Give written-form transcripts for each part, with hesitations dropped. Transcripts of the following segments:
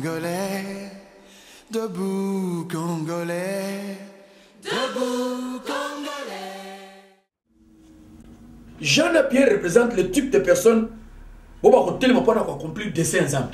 Congolais, debout Congolais, debout Congolais. Jean-Pierre représente le type de personne qui va tellement pas accomplir le dessin ensemble.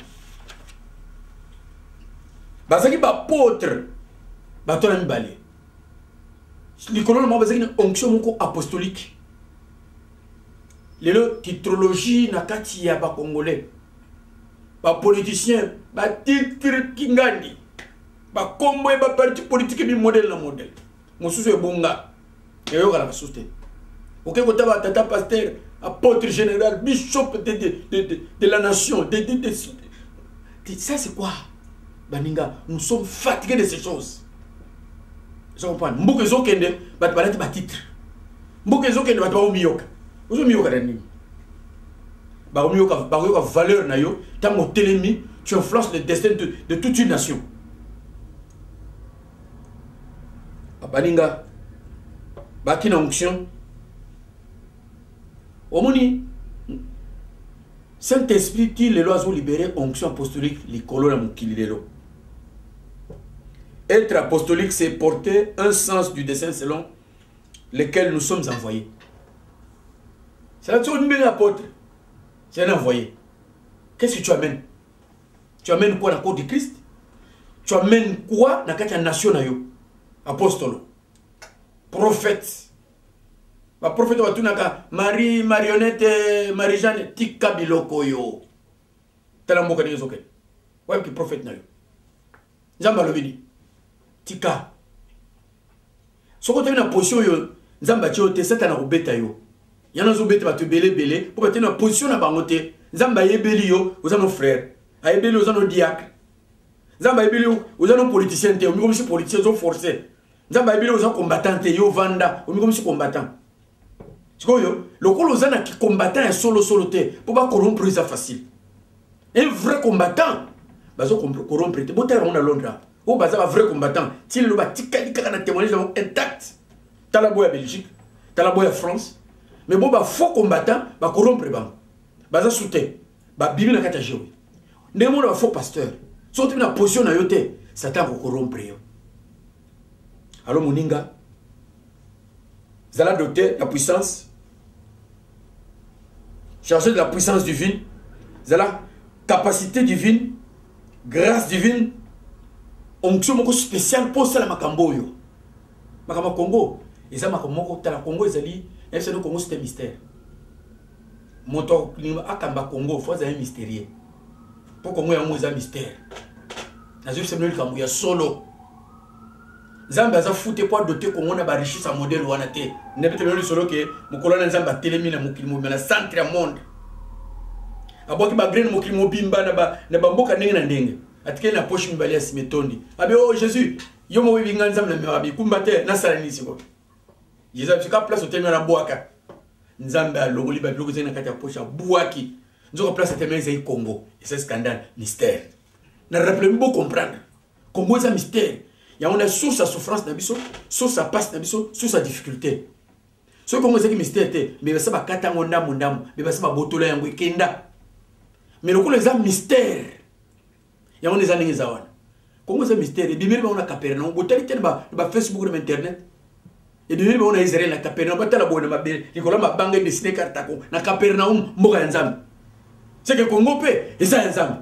Parce qu'il va apôtre, va ton ami balé. Les colons ont une onction apostolique. Les titrologie na kati ya ba congolais. Ba politicien, ba titre kingandi. Ba kombo ba parti politique bi modèle na modèle. Mosusu ebonga. Eyo kala souste. OK ko taba tata pasteur, apôtre général, bishop de la nation, ça c'est quoi? Baninga, nous sommes fatigués de ces choses. Je comprends. Mbouke zokende bat balati ba titre. Mbouke zokende bat ba omiyoka. Vous avez mis au valeur nayo, tant mon télémi, tu influences le destin de toute une nation. Baninga, baki na onction. Omoni, Saint-Esprit qui les lois ont libéré onction apostolique, les colons à Moukililo. Être apostolique, c'est porter un sens du destin selon lequel nous sommes envoyés. C'est là que tu es un apôtre. C'est un envoyé. Qu'est-ce que tu amènes? Tu amènes quoi dans la côte de Christ? Tu amènes quoi dans la nation? Apostole. Prophète. Le prophète va tout Marie, Marionnette, Marie-Jeanne, Tika Biloko yo. Talamboka de Yozoke. Ouais, qui prophète na yo. Nzamba le vini. Tika. Ce côté na position yo, Nzamba tio te sata na robeta yo. Il y en a qui ont belé pour être dans position à bangote. Zamba yebeli yo, vous avez nos frères. Ayebeli vous avez nos diacres. Zamba yebeli vous avez nos politiciens, vous avez nos politiciens sont forcés. Zamba yebeli vous avez combattants, yo vanda, vous avez nos combattants. Tu vois le col aux qui combattant est solo pour pas corrompre ça facile. Un vrai combattant, bazo corrompre. Bon terre on a Londres. Oh baza un vrai combattant. S'il le bat tika na témoignage intact. T'as la boya Belgique, t'as la boya France. Mais bon, bah, faux combattant, bah, corrompre, bah, ça soutient, bah, bibi na kata jewe. Nemo na faux pasteur. Sorti na position na yote, Satan va corrompre. Alors, moninga, zala doté la puissance, chargé de la puissance divine, zala capacité divine, grâce divine, onction moko spéciale pour ça la makambo yo. Makamba Congo, et ça makambo ta la Congo ezali. Et c'est le Congo, c'est un mystère. Mon temps, à Congo, il faut un mystérieux. Pour Congo, il y a un mystère. Il y a solo. Zamba za fouté pour doter Congo na ba richesse à modèle ou anate. Ne peut pas solo que mon colonel Zamba télémine mukilimo na centre monde. Aboki ba grain mukilimo bimba na ba mboka ndenge na ndenge. Atike na poche mbali ya simetondi. Abi oh Jésus, yo mo winga Nzamba na merabi kumbate na salani siko. Jésus a fait place au terme na boaka. Nzamba a longoli ba biloko zena kati ya poche boaki. Nzo place au terme za Congo. Et c'est scandale, mystère. Na rappelez vous comprendre. Congo est un mystère. Il y a une source à souffrance na biso, source à passe na biso, source à difficulté. Ce Congo c'est mystère mais ça va kata ndam, mais ça va botola yango kenda. Mais le Congo est un mystère. Il y a des années zawana. Congo c'est un mystère. Et bimir ba on a Capernaum, botali tene ba Facebook ou internet. Et de on a Israël na Capernaum, batala bona mabé, Nicolas mabanga dessiné kartako na Capernaum mboka nzambe. C'est que Congo pe et ça nzambe.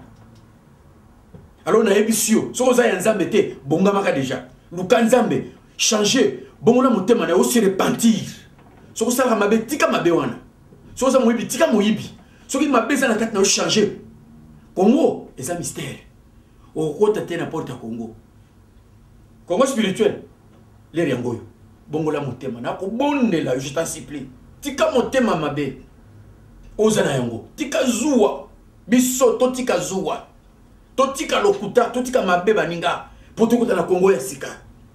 Alors on a ébissio, so za nzambe te bonga maka déjà. Luka nzambe changer, bonga motema na aussi repentir. So ça la mabé tika mabé wana. So ça moyibi tika moyibi. So ki mabé ça na kat na changer. Congo et ça mystère. Au côté te na porte Congo. Congo spirituel. Les riangoyo. Bongola motema na ko bondela je t'en supplie tika motema mabe ozana yango tika zuwa biso to tika zuwa to tika lokuta to tika mabe baninga poto kota na Congo ya sika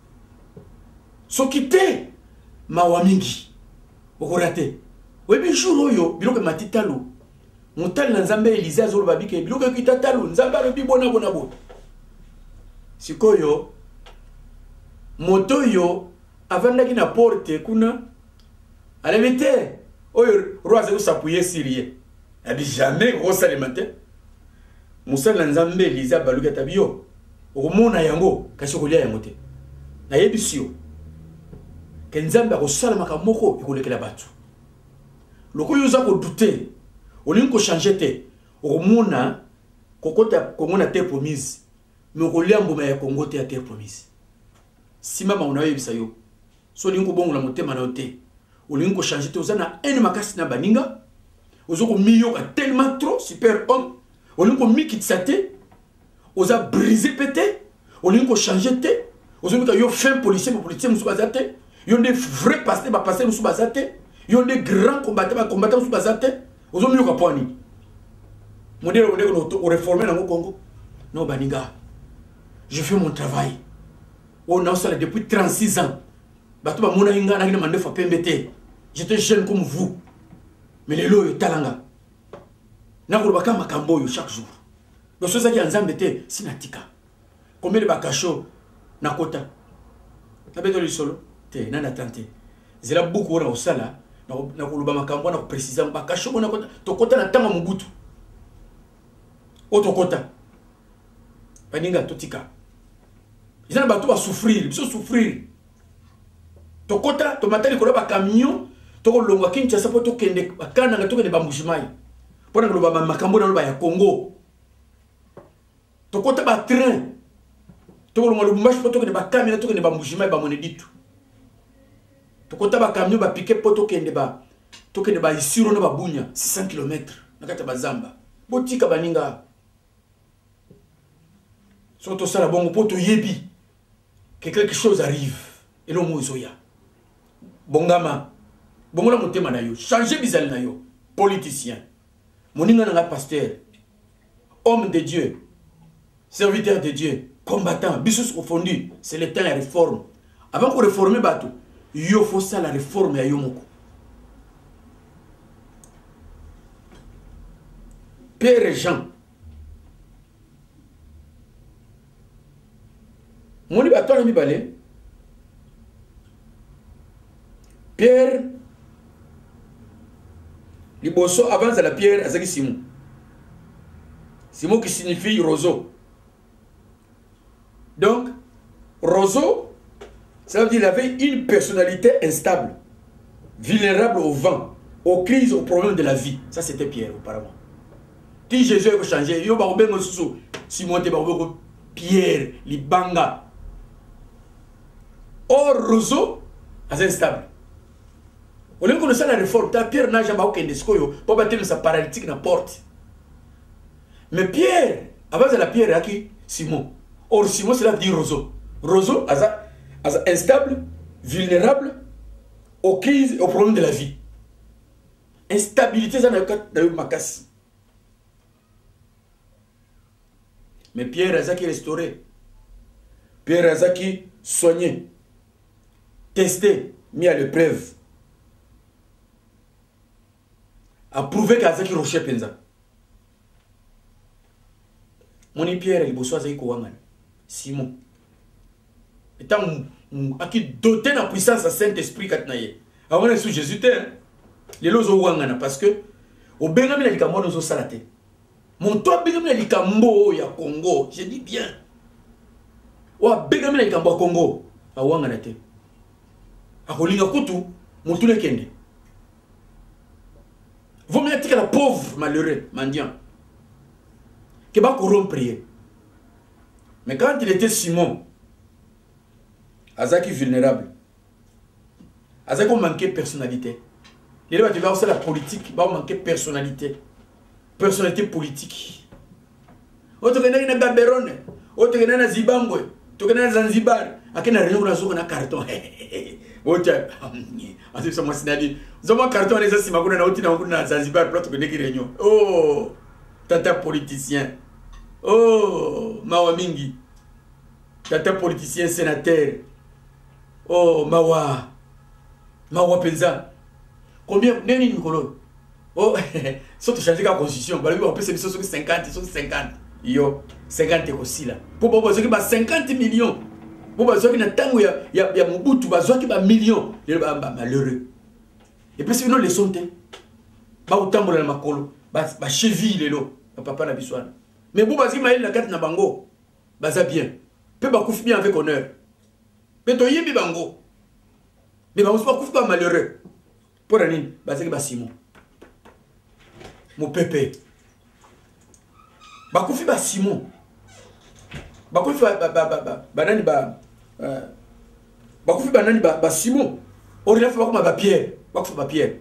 sokite mawa mingi okorate webi jour oyo biloko matitalu motali na Nzambe Elise azolo babike biloko kitatalu Nzambe alobi bona bo sikoyo moto yo avant d'aller na porte kuna alemete oyo roi za s'appuyer sérieux a dit jamais gros alimentaire musala nzambe liza baluka tabio okomona yango kasi kolia yango te na yebisio ke nzambe akosala makamoko ekolekela bato loko yoza ko douter olingi ko changer te okomona kokota Congo na terre promise mais kolia mboma ya Congo te ya terre promise sima ma unawe yebisa yo so olingi ko bongola motema na te olingi ko changer te ozana ene makasi na baninga ozoko miyoka tellement trop super homme olingi ko mikitisa te oza briser pété olingi ko changer te ozomika yo fin policier musu bazate yo des vrais pasteur ba pasteur musu bazate yo des grands combattants musu bazate ozomiyoka poni modèle on réformer dans le Congo non baninga je fais mon travail on a ça depuis 36 ans bato ba mona inga na ngina mandefa pembete j'étais jeune comme vous mais les lois talanga na ko baka makambo yo chaque jour donc ça qui nzambe te sinatika combien de bakacho na kota na beto lisolo te na tante zela beaucoup na osala na ko luba makambo na préciser bakacho na kota to kota na tanga mubutu otokota baninga totika izana bato ba souffrir biso souffrir tokota to matali ko ba camion to ko longwa Kinshasa po to kende bakana nga to kende ba Mbujimayi pona ko ba makambo na ba ya Congo tokota ba train to ko longwa Lubumbashi po to kende ba camion to kende ba Mbujimayi ba Moneditu tokota ba camion ba piquer po to kende ba isiro na ba Bunya 600 km na kata ba Zamba botika baninga surtout ça la bongo poto yebi que quelque chose arrive et le mozoya bongama bongola motema na yo changer bizali na yo politicien moninga na pasteur homme de Dieu serviteur de Dieu combattant bisus confondu c'est le temps de réforme avant qu'on réformer bato yo faut ça la réforme ya yo moko Père Jean Moni bato na mibale Pierre liboso avant la Pierre azaki Simon. Simon qui signifie roseau. Donc roseau ça veut dire qu'il avait une personnalité instable, vulnérable au vent, aux crises, aux problèmes de la vie. Ça c'était Pierre auparavant. Si Jésus a changé, yo ba obengo susu Simon te ba obengo Pierre libanga. Or roseau est instable. Au lieu de connaître la réforme, Pierre n'a jamais aucun discours pour battre sa paralytique dans la porte. Mais Pierre, avant de la Pierre, il y a Simon. Or Simon, cela veut dire roseau. Roseau est instable, vulnérable aux crises et aux problèmes de la vie. Instabilité, ça n'a pas makasi. Mais Pierre a restauré. Pierre a soigné. Testé, mis à l'épreuve, a prouvé qu'Azaki Rocher Penza. Mon Pierre, il bosse avec Kouangan, Simon. Étant qui doté de la puissance de Saint-Esprit, avant de sous Jésus, les lois Ouangana, parce que au Benjamin a dit qu'à nous salaté. Mon toi, Benjamin a dit qu'à Mbo, ya Congo, je dis bien. Ou à Benjamin a dit qu'à Congo, à Ouangana. Akolinga kutu mutule kende. Vous me dites que la pauvre malheureux mendiant qui va corrompre. Mais quand il était Simon, Azaki vulnérable, Azaki manquait personnalité. Il va dire que la politique va manquer personnalité, personnalité politique. Autre que na Gaberone, autre que na Zimbabwe, autre que na Zanzibar, akena réunion na carton. Ocha asi somo sinadi zoma carton les asi makuna na uti na Zanzibar plato kwenye réunion. Oh tata politicien, oh mawa mingi tata politicien sénateur, oh mawa penza combien neni Nicolo. Oh surtout changer la constitution bali on peut se dire 50 yo 50 aussi là pour proposer que 50 millions. Pour bazoki na tango ya Mobutu bazoki ba millions les malheureux. Et puis si nous les sont ba utambola na makolo ba cheville lelo papa na biswana Mais vous parce que maïl la carte na bango, baza bien. Peu bakouf bien avec honneur. Mais to yebi bango. Mais bango pas kouf pas malheureux. Pour anine, baza que Simon. Mon pépé. Bakoufi ba Simon. Bakoufi banani ba bakoufi banani ba Simon. On a fait comme ba Pierre. Bakoufi ba Pierre.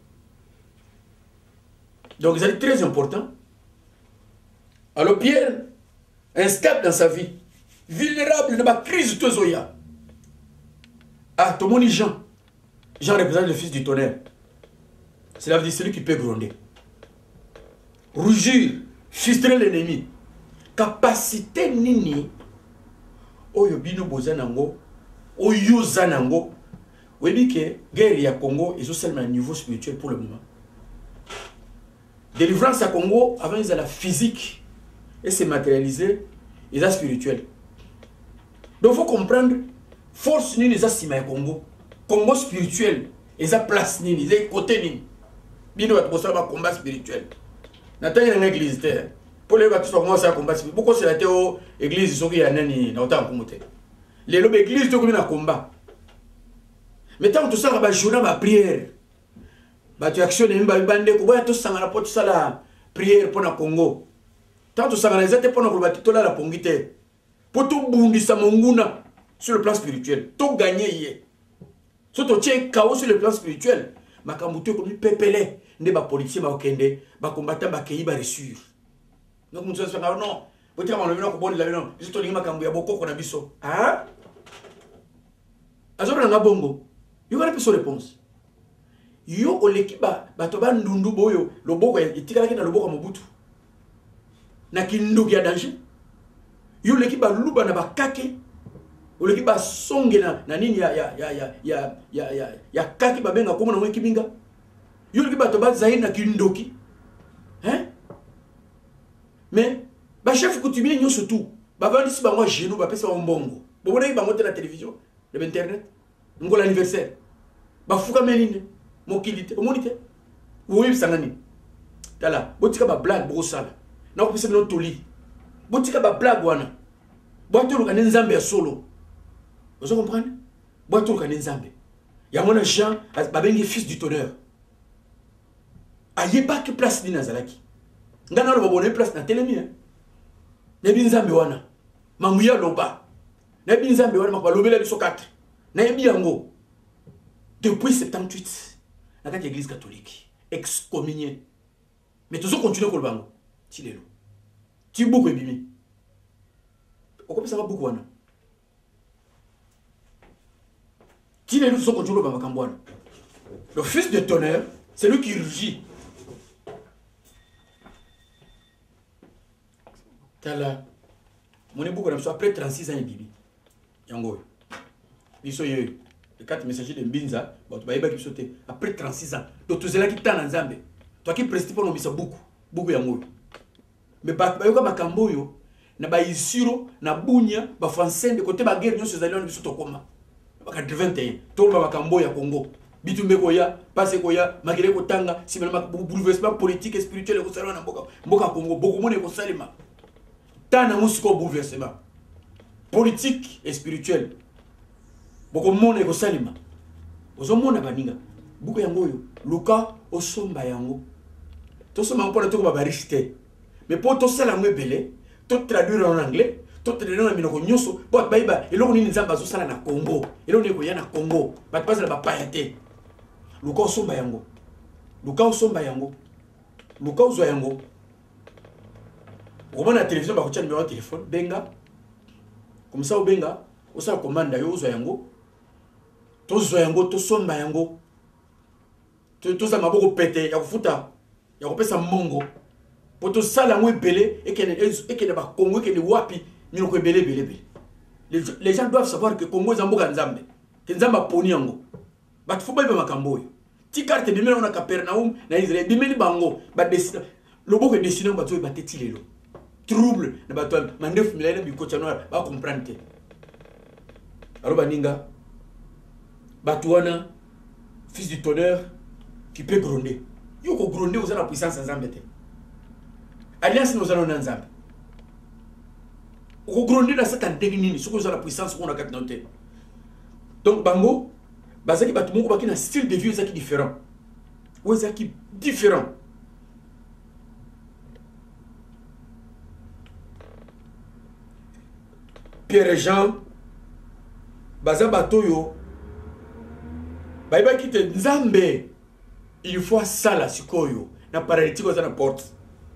Donc c'est très important. Alors Pierre, instable dans sa vie, vulnérable dans la crise de Zoya. Ah, tout le monde Jean. Jean représente le fils du tonnerre. Cela veut dire celui qui peut gronder. Rougir, frustrer l'ennemi. Capacité nini. Oyo bino bozanango, oyo zanango. Vous voyez que guerre ya Congo est seulement un niveau spirituel pour le moment. Délivrance à Congo, avant ils avaient la physique. Et c'est matérialisé, ils sont spirituels. Donc il faut comprendre, force nini les asima à Congo. Congo spirituel, ils ont place nini, ils ont côté nini. Bino va poser un combat spirituel. Nathan il y a une église, pour les bâtiments commencer à combat spirituel. Pourquoi c'est la théo église, ils sont qui y a nani, dans autant communauté. Les lobes églises, ils ont un combat. Mais tant que tout ça, on va jouer ma prière. Tu actionnes une bande, tout ça, on va tout ça la prière pour le Congo. Tant que ça, on va pour nous la pongité. Pour tout bondi sa monguna sur le plan spirituel. Tout gagner. Surtout, tu es chaos sur le plan spirituel. Ma kamouté comme pépélé. Ne ba policier ma okende. Ba combattant ba kei ba reçure. Donc, nous sommes non. Vous avez dit que vous avez dit que vous avez dit que ah? Azobe na bongo. You got a piece of réponse. Yo olekiba batoba ndundu boyo loboko itikala kina loboko mobutu. Na kindoki ya danger. Yo lekiba luba na bakake. Olekiba songe na nini ya kaki babenga komo na mwe kibinga. Yo lekiba toba zaini na kindoki. Hein? Mais ba chef coutumier nyo surtout. Ba vandi si ba moi genou ba pesa mbongo. Bo bona ba monter la télévision, l'internet. Ngo l'anniversaire. Ba fuka meline. Mokilité, monité. Oui, ça nani. Tala, botika ba blague brosala. Na ko pesa no toli. Botika ba blague wana. Boito luka nzambe ya solo. Vous comprenez? Boito luka nzambe. Ya mona Jean, ba bengi fils du tonnerre. Aye pas que place ni nazalaki. Ngana lo bonne place na telemi hein. Na bi nzambe wana. Mamuya loba. Na bi nzambe wana makaba lobela biso 4. Na yebi yango. Depuis 78. Dans l'église catholique, excommunié. Mais tous continuent à le bango. Tu l'es là. Tu es beaucoup bimi. Pourquoi ça va beaucoup wana? Tu l'es là, tous continuent à le bango. Le fils de tonnerre, c'est lui qui rugit. Tala, mon époux après 36 ans, il bibi. Yango. Biso yeux. Les 4 messagers de Mbinza, après 36 ans. Donc, tu es là qui t'en en Zambé. Toi qui prestes pour nous, beaucoup. Beaucoup yango. Mais bayoka bakamboyo, na ba isiro, na bunya, ba français de côté ba guerre nyo ces alliés biso to koma. Ba 81. Tout ba bakamboya Congo. Bitumbe koya, passe koya, magere ko tanga, si même bouleversement politique et spirituel ko salima na mboka Congo, beaucoup monde ko salima. Tana musiko bouleversement politique et spirituel. Boko mona eko salima. Ozo mona baninga. Buko yango yo. Luka osomba yango. To soma mpona to ba richité. Mais pour to sala ngwebele, to traduire en anglais, to traduire en minoko nyoso, bo baiba eloko nini nzamba zo sala na Congo. Eloko neko ya na Congo. Ba pasa ba payate. Luka osomba yango. Luka osomba yango. Luka ozo yango. Au moment la télévision ba kotia numéro de téléphone, benga. Comme ça au benga, o sa commande yo ozo yango. Tozo yango to somba yango to za maboko pété ya kufuta ya kopesa mongo poto sala ngwe belé et que ba Congo que wapi mino ko belé les gens doivent savoir que Congo zamboka nzambe que nzamba poni yango ba tufuba ba makambo yo ti carte de mena na Capernaum na Israël bimeli bango ba desina loboko desina ba to ba tetilelo trouble na ba to mandef milele bi ko noir ba comprendre alors baninga Batouana, fils du tonnerre, qui peut gronder. Yo ko gronder, vous avez la puissance en Zambé. Alliance nous allons en Zambé. Au grandir dans cette antenne, ce que la puissance qu'on a qu'à noter. Donc, bango, bazaki batumo ko un style de vie qui différent. Ou qui différent. Pierre et Jean, baza batoyo, baiba qui te nzambe, il faut ça la sikoyo, na paralytique aux porte.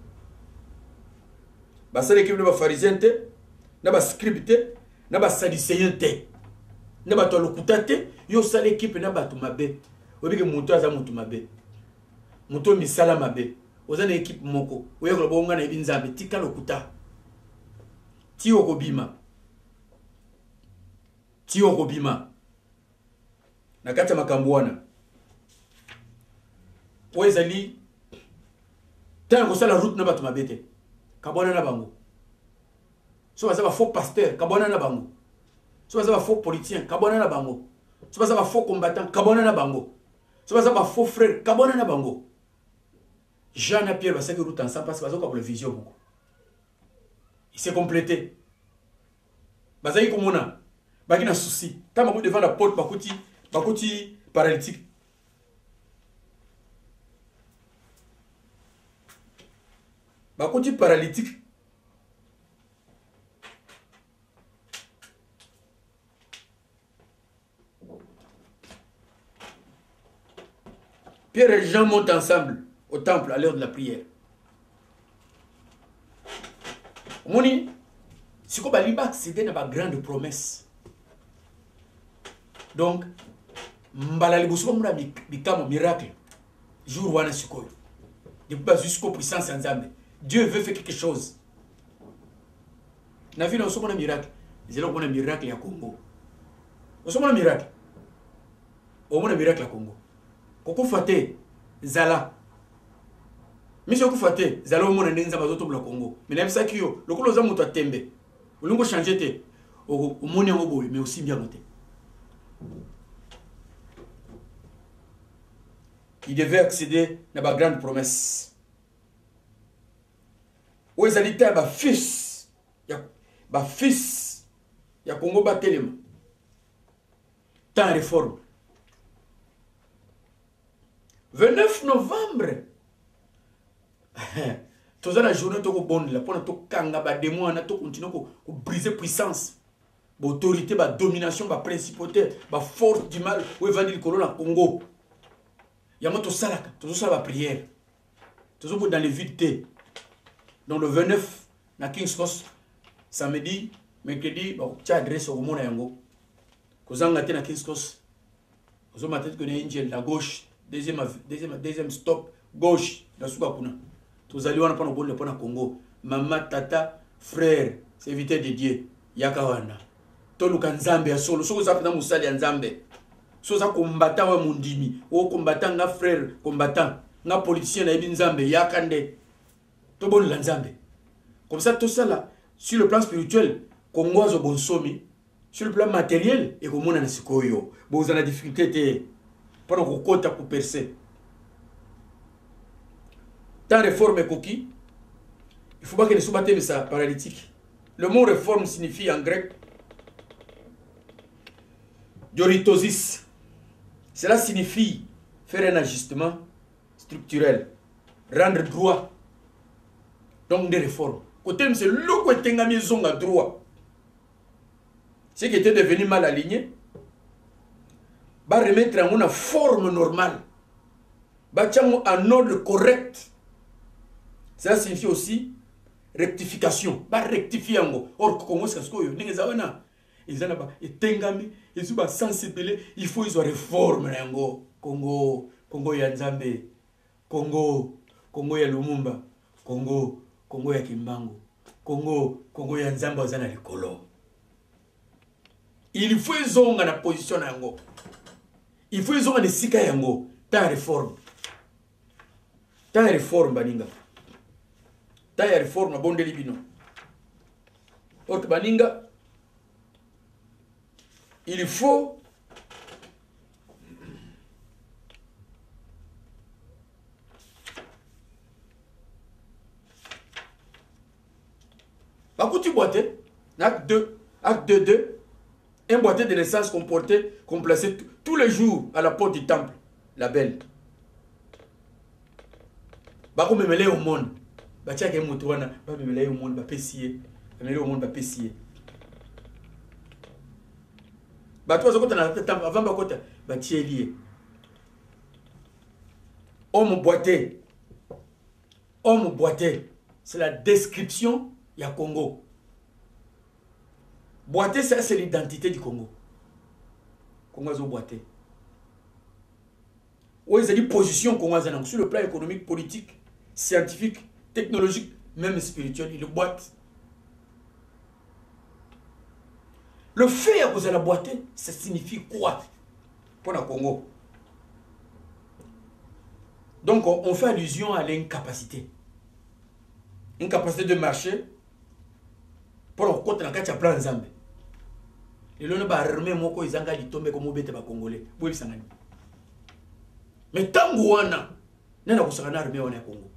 Basa l'équipe de ba pharisien te, na ba scribe te, na ba sadicéen te, na ba tolokuta te, yo sa l'équipe na ba tumabe. Obi ke muto aza muto mabe. Muto misala mabe. Oza na équipe moko. Oya ko bonga na ibinzambe tika lokuta. Ti okobima. Ti okobima. Na kati ya makambo wana. Po ezali tana kosala route na bato mabe te. Kabona na bango. So baza ba faux pasteur, kabona na bango. So baza ba faux politicien, kabona na bango. So baza ba faux combattant, kabona na bango. So baza ba faux frère, kabona na bango. Jean et Pierre basaki route ensemble parce que baza ko la vision beaucoup. Il s'est complété. Bazaki komona. Baki na souci. Tant mabu devant la porte bakuti paralytique. Bakuti paralytique. Pierre et Jean montent ensemble au temple à l'heure de la prière. Moni, si on va accéder à ma grande promesse. Donc, mbala libuso muna bikamo miracle. Jour wana sikoyo. Depuis jusqu'aux puissances ensemble. Dieu veut faire quelque chose. Na vie on somona miracle. C'est là qu'on a miracle à Congo. On somona miracle. On a miracle à Congo. Koko fate zala. Monsieur Koufate, zala au monde n'enza bazoto bla Congo. Mais là ça qui yo, le kolo za muto tembe. Olungo changer te. Au monde en boy, mais aussi bien noté. Il devait accéder à ma grande promesse. Où est allé ba fils, ba fils, ya Congo batelema. Tant réforme. 29 novembre. Toza la journée to ko bonne la pona to kanga ba démon na to continuer ko briser puissance. Ba autorité, ba domination, ba principauté, ba force du mal où evandir kolo na Congo. Yama to salaka, to sala ba prière. To zo dans les vides. Donc le 29 na King's Cross samedi, mercredi ba tu adresse au monde yango. Kozanga te na King's Cross. Ozo matet ko na angel la gauche, deuxième stop gauche na suka kuna. Tozali wana pana bonne pana Congo. Mama, tata, frère, serviteur de Dieu, yakawana. Toluka nzambe ya solo, soko za pena musali ya nzambe. So za combattant wa mundimi, o combattant na frère, combattant na politicien na yebi nzambe yakande. To bonne la nzambe. Comme ça tout ça là, sur le plan spirituel, Congo zo bonsomi, sur le plan matériel et komona na sikoyo. Bo za la difficulté te para ko kota ko percer. Tant réforme est coquille, il ne faut pas que les sous-bâtés ça paralytique. Le mot réforme signifie en grec dioritosis. Cela signifie faire un ajustement structurel, rendre droit. Donc des réformes. Côté c'est le côté de maison à droit. Ce qui était devenu mal aligné, va remettre en une forme normale, va en ordre correct. Cela signifie aussi rectification. Ba rectifier ngo. Or Congo c'est ce que yo ninga wana. Ils ba etengami, ils ba sensibiliser, il faut ils réforme ngo. Congo ya Nzambe. Congo ya Lumumba. Congo ya Kimbangu. Congo ya Nzambe ozana likolo. Il faut ils ont na position ngo. Il faut ils ont na sika yango. Ta réforme. Ta réforme baninga. Ta réforme na bonde libino. Or baninga il faut bakuti boite Acte 2, acte 2, un boîtier de naissance qu'on plaçait tous les jours à la porte du temple, la belle. Bah, comme me mêler au monde. Bah, tiens, qu'il y a un moto, bah, me mêler au monde, bah, pessier. Me mêler au monde, bah, pessier. Bah, toi, quand tu as avant, bah, quand bah, tu es lié. Homme boîtier. Homme boîtier. C'est la description, il y a Congo. Boîtier, ça, c'est l'identité du Congo. Congo, c'est boîtier. Oui, c'est une position Congo, sur le plan économique, politique, scientifique, technologique, même spirituel, il boite. Le fait que vous allez boiter, ça signifie quoi pour le Congo? Donc, on fait allusion à l'incapacité. Incapacité de marcher pour le côté dans le plan Zambé. Et là, on va armer moko izanga litombe comme obete ba Congolais. Oui, ça ngani. Mais tant que on a, nena kusakana armée on est Congo.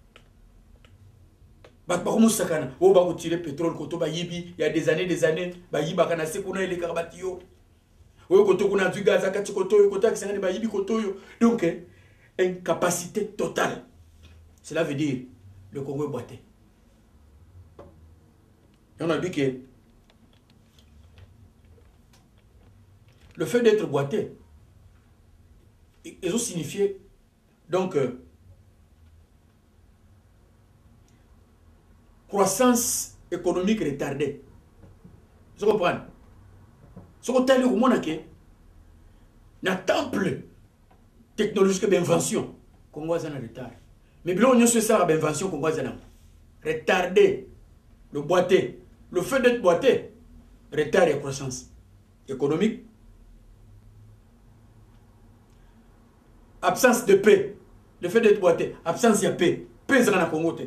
Ba comme sakana, o ba tirer pétrole koto ba yibi, il y a des années, ba yiba kana sekuna ile karabatio. O koto kuna du gaz akati koto yo koto akisangani ba yibi koto yo. Donc incapacité totale. Cela veut dire le Congo est boité. Et on a dit que le fait d'être boité, ils ont signifié donc croissance économique retardée. Vous comprenez? Ce qu'on a dit au monde, c'est un temple technologique d'invention. Congo est en retard. Mais bien, on a ce ça d'invention Congo est en retardé. Le boité, le fait d'être boité, retard et croissance économique. Absence de paix. Le fait d'être boité, absence de paix. Paix dans le Congo.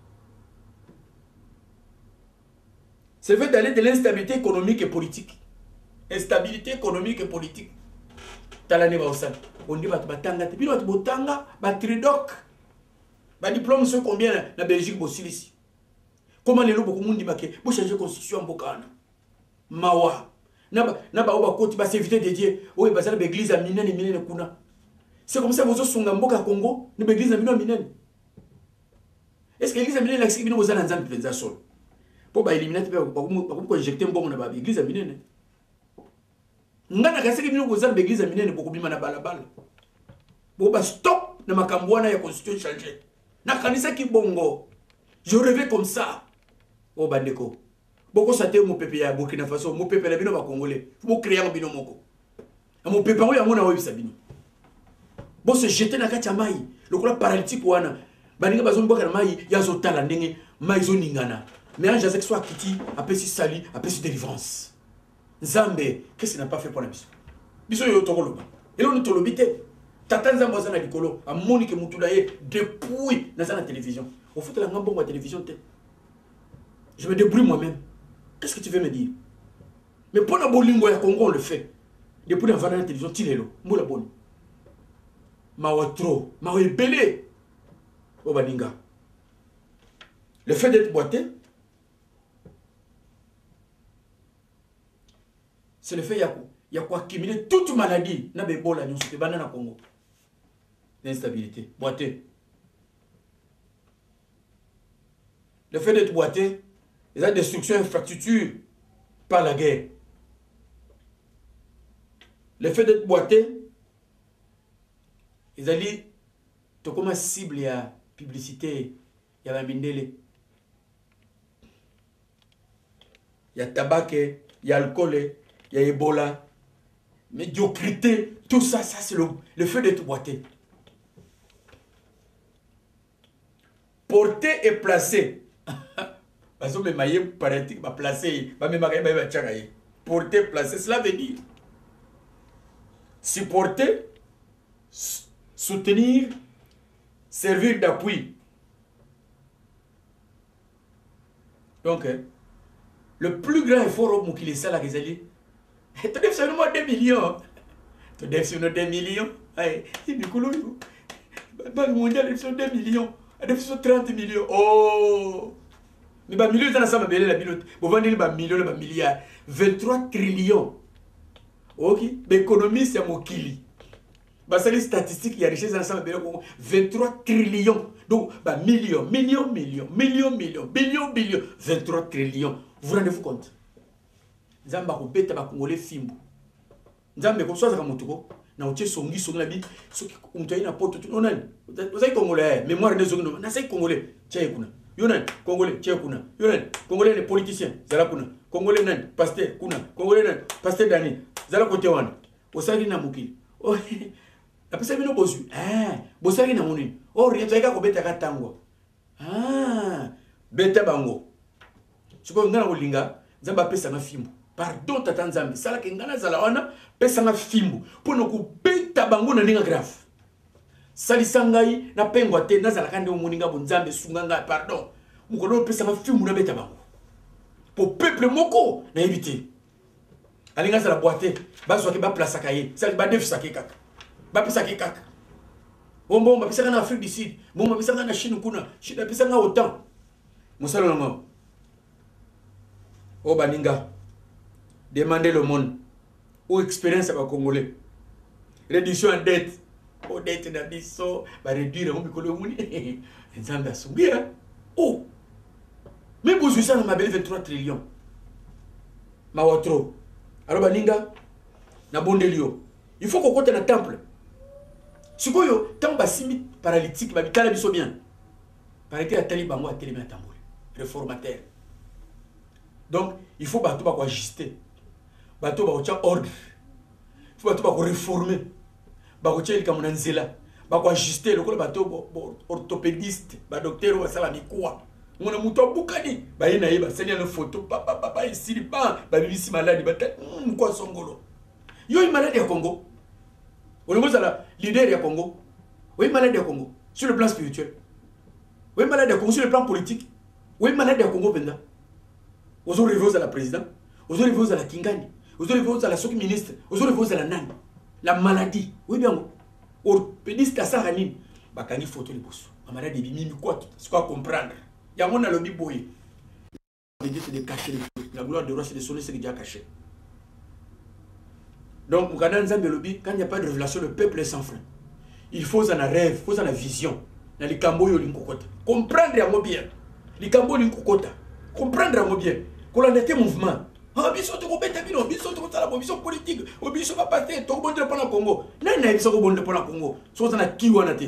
C'est le fait d'aller de l'instabilité économique et politique. Instabilité économique et politique. Talane ba osal. On dit batanga, puis l'autre botanga, batridoc. Ba diplôme c'est combien na Belgique bosilis. Comment les lots beaucoup monde dit baké, bo changer constitution bokana. Mawa. Na ba oba koti ba s'éviter de dire, oui ba ça l'église à minene kuna. C'est comme ça que vous avez songa mboka Congo, ni l'église à minene. Est-ce que l'église à minene l'accès bino bozana nzambe penza sol. Pour ba éliminer pour injecter mbongo na ba église à minene. Ngana kaseki bino bozana ba église à minene pour bima na balabala. Bo ba stop na makambo na ya constitution changer. Na kanisa ki bongo. Je rêvais comme ça. Oh bandeko. Boko sate mo pepe ya Burkina Faso, mo pepe na bino ba Congolais. Faut créer un bino moko. Mo pepe ngo ya mona wa bisabino. Bo se jeter na kati ya mai. Lokola paralytique wana. Baninga bazomboka na mai ya zotala ndenge mai zo ningana. Mais un Jacques soit Kiti, après si sali, après si délivrance. Zambé, qu'est-ce qu'il n'a pas fait pour la mission? Biso yo tokoloba. Et là on tolobité. Tata Nzambo za na likolo, a Monique Moutoudaye depuis dans la télévision. Au fait la ngambongo la télévision té. Je me débrouille moi-même. Qu'est-ce que tu veux me dire? Mais pour la bolingo ya Congo on le fait. Depuis la la télévision tilelo, moula boni. Mawatro, mawebele. Obaninga. Le fait d'être boité, c'est le fait qu'il y a quoi accumuler toute maladie. Na bebola nyonso te bana na Congo. L'instabilité, boité. Le fait d'être boité, la destruction infrastructure par la guerre. Le fait d'être boité, ils allaient te comme cible ya publicité, il y a Mindele. Il y a tabac, il y a alcool, il y a Ebola, médiocrité, tout ça, ça c'est le fait d'être boité. Porter et placer. Parce que mes paraît va placer, va me porter, placer, cela veut dire supporter, soutenir, servir d'appui. Donc, le plus grand effort au Moukile Sala Rizali, tu devais seulement 2 millions. Tu devais seulement 2 millions. Il dit que le Banque mondiale, il 2 millions. Il devait 30 millions. Oh! Mais ba millions ça ma belé la bilote. Bo vendre ba millions ba milliards. 23 trillions. OK, l'économie c'est mokili. Bah c'est les statistiques, il y a richesse dans ça 23 trillions. Donc bah millions, billions, 23 trillions. Vous rendez-vous compte? Nzamba ko beta ba congolais fimbo. Nzambe ko soza ka motuko na utie songi la bi soki umtoyi na poto onani. Vous savez congolais, mémoire des zones. Na sai congolais, tchè kuna. Yonan congolais, tchè kuna. Yonan congolais les politiciens, zala kuna. Congolais nan pasteur kuna. Congolais nan pasteur Dani. Zala côté wana. Osali na mukili. Oh apesa bino bosu. Bosali na munini. Oh rien toyeka ko beta ka tango. Beta bango. Siko ngana kolinga, nzamba pesa na fimbo. Pardon tata nzambe, sala ke ngana zala wana pesa na fimbo. Pono ko beta bango na ninga grave. Sali sangai na pengwa te na zala kande omuninga bonzambe sunganga pardon. Mukolo pesa na fimbo na beta bango. Pour peuple moko na éviter. Alinga zala boite, bazwa ke ba place akaye. Sali ba def saké kaka. Ba pesa ke kaka. Bombo ba pesa na Afrique du Sud, bombo ba pesa na Chine kuna, Chine ba pesa na autant. Musalo na mo. O baninga. Demandez le monde. Ou expérience à Congolais. Réduction en dette. O dette na biso, ba réduire mon bikolo muni. Nzamba sungira. Oh. Même vous ça na mabele 23 trillions. Ma wotro. Alors baninga na bondelio. Il faut qu'on compte na temple. Sikoyo tant basimi paralytique ba bitala biso bien. Paralytique atali bango ateli na tambole. Réformateur. Donc il faut bato ba ajuster. Bato ba ordre. Il faut bato ba réformer. Ba ko tcheli kamuna nzela. Ba ko ajuster lokolo bato orthopédiste, ba docteur wa sala mikwa. Mona muto bukani ba yena yeba senya le photo papa ici ba bibisi malade bata kwa songolo. Yo yi malade ya Congo. Olongo sala leader ya Congo. Oui malade ya Congo sur le plan spirituel. Oui malade ya Congo sur le plan politique. Oui malade ya Congo benda. Ozo revoza la président, ozo revoza la Kingani, ozo revoza la soki ministre, ozo revoza la nani. La maladie. Oui bien. Orthopédiste à Saranine. Bakangi photo les boss. La maladie bimi quoi c'est quoi comprendre. Il y a mon lobby boy. C'est de cacher la gloire de roi c'est de sonner c'est déjà caché. Donc Mukanda Nzambe lobby quand il n'y a pas de révélation le peuple est sans frein. Il faut en rêve, il faut en vision. Dans les cambo yo linkokota. Comprendre à moi bien. Les cambo linkokota. Comprendre à moi bien. Qu'on a été mouvement. Ah biso to ko beta bino, biso to ko tala biso politique, o biso ba passer to ko bonde pour le Congo. Nana biso ko bonde pour le Congo. So ça na kiwa na te.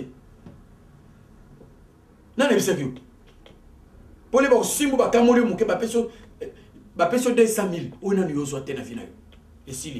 Nana biso kiwa. Pour les simbo ba kamoli muke ba peso 200,000 on a eu zo te na vina yo. Et si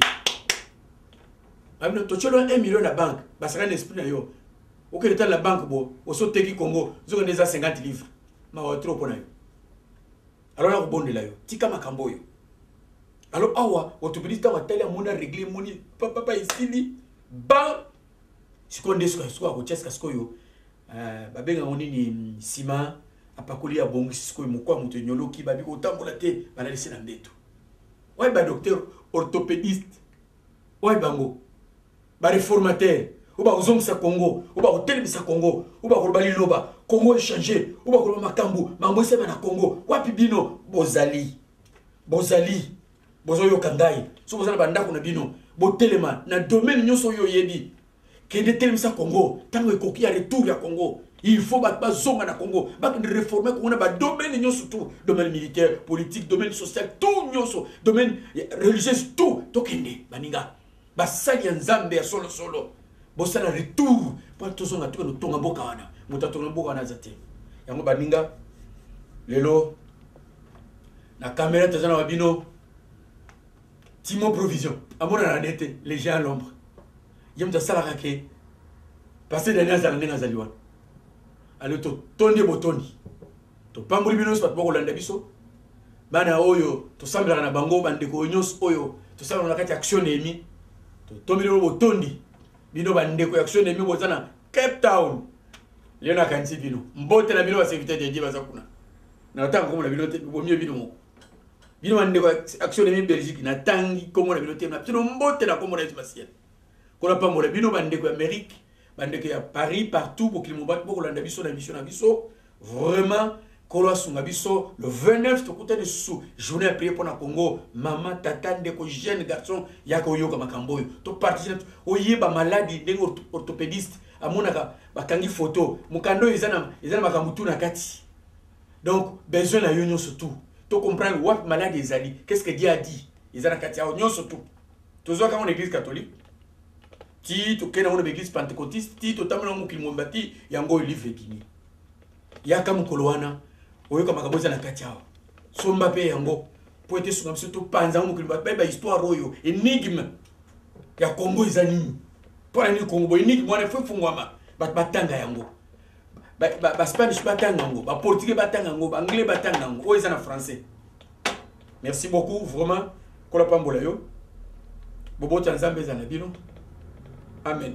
to cholo 1 million na banque, ba sera l'esprit na yo. O que l'état la banque bo, o so teki Congo, zo déjà 50 livres. Ma wa trop pour na yo. Alors là ko bonde la yo. Tika makambo yo. Alors awa, orthopédiste wa tele mona régler moni papa ici ba sikonde sko ko cheska sko yo. Ba benga ngoni ni ciment apakoli ya bongo sko mukwa muto nyoloki ba biko tambola te bana lisi na mbeto. Ouais ba docteur orthopédiste. Ouais bango. Ba réformateur. Ou ba ozongisa Congo, ou ba hotelisa Congo, ou ba kolobali loba, Congo est changé, ou ba koloba makambu, mambo sema na Congo. Wapi bino bozali. Bozo yo kandai. So bozala bandako na bino. Bo telema na domaine nyonso yo yebi. Kende telemisa Congo, tango ekoki ya retour ya Congo. Il faut ba zonga na Congo, ba de réformer Congo na ba domaine nyonso tout, domaine militaire, politique, domaine social, tout nyonso, domaine religieux tout. Tokende baninga. Ba sali nzambe ya solo. Bosala retour pour tozonga tuka no tonga boka wana. Muta tonga boka wana zate. Yango baninga lelo na caméra tazana babino Timon Provision. Amona na dette, les gens à l'ombre. Yem ta sala rake. Passer dernière zala ndenga zaliwan. Ale to tonde botoni. To pambuli bino spat boko landa biso. Bana oyo to sambela na bango bandeko nyos oyo. To sambela na kati action emi. To tomilo botondi. Bino bandeko action emi bozana Cape Town. Léona kanti bino. Mbote na bino ba serviteur de Dieu bazakuna. Na tanga comme la bino te bo mieux bino. Bino bande ko action de Belgique na tangi comme la bilote na bino mbote na comme la spatiale. Ko na pa mo bino bande ko Amérique, bande ko ya Paris partout pour qu'il mo bat pour landa biso na mission na biso vraiment Kolo asunga biso le 29 tokuta de sous journée à prier pour na Congo. Maman, tata, ndeko jeune garçon yako yoka makambo yo. To partir oyeba maladie ndenge orthopédiste amonaka bakangi photo. Mukando ezana makambutu na kati. Donc besoin na union surtout. To comprendre what maladie ezali. Qu'est-ce que Dieu a dit? Ezana kati a union surtout. Tozo ka on église catholique. Ti to kena on église pentecôtiste, ti to tamona mukili mombati yango livre kini. Yaka mukolo wana oyoka makambo za na kati awa. Somba pe yango po ete sunga biso to panza mukili ba histoire oyo énigme ya Congo ezani. Pour ni Congo énigme wana fo fungwama batanga yango. Ba Spanish batanga yango, ba portugais batanga yango, ba anglais batanga yango, o ezana français. Merci beaucoup vraiment kola pambola yo. Bobo Tanzambe za na bino. Amen.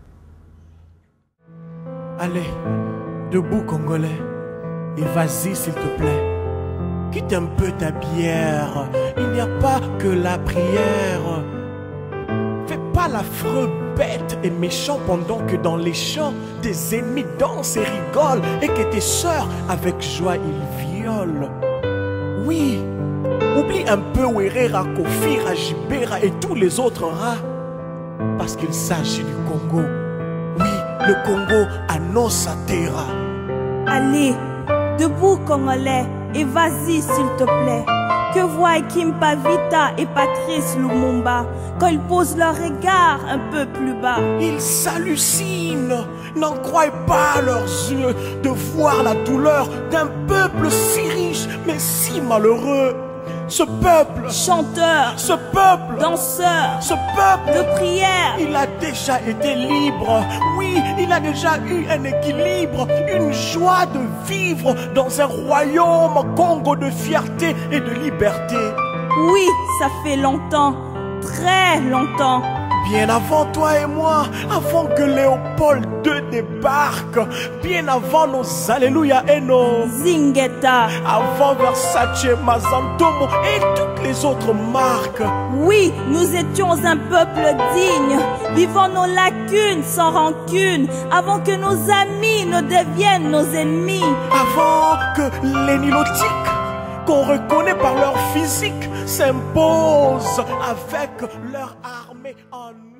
Allez, debout Congolais, et vas-y s'il te plaît. Quitte un peu ta bière, il n'y a pas que la prière. Fais pas l'affreux bête et méchant pendant que dans les champs, tes ennemis dansent et rigolent et que tes sœurs avec joie ils violent. Oui, oublie un peu Ouerera, Kofira, Jibera et tous les autres rats. Parce qu'il s'agit du Congo. Oui, le Congo à Nossa Terra. Allez, debout Congolais, et vas-y s'il te plaît. Que voient Kimpa Vita et Patrice Lumumba quand ils posent leur regard un peu plus bas? Ils s'hallucinent, n'en croient pas leurs yeux de voir la douleur d'un peuple si riche mais si malheureux. Ce peuple, chanteur, ce peuple, danseur, ce peuple de prière, il a déjà été libre. Oui, il a déjà eu un équilibre, une joie de vivre dans un royaume Congo de fierté et de liberté. Oui, ça fait longtemps, très longtemps. Bien avant toi et moi, avant que Léopold II débarque, bien avant nos Alléluia et nos Zingeta, avant Versace, Mazantomo et toutes les autres marques. Oui, nous étions un peuple digne, vivant nos lacunes sans rancune, avant que nos amis ne deviennent nos ennemis. Avant que les nilotiques, qu'on reconnaît par leur physique, s'imposent avec leur armée en nous.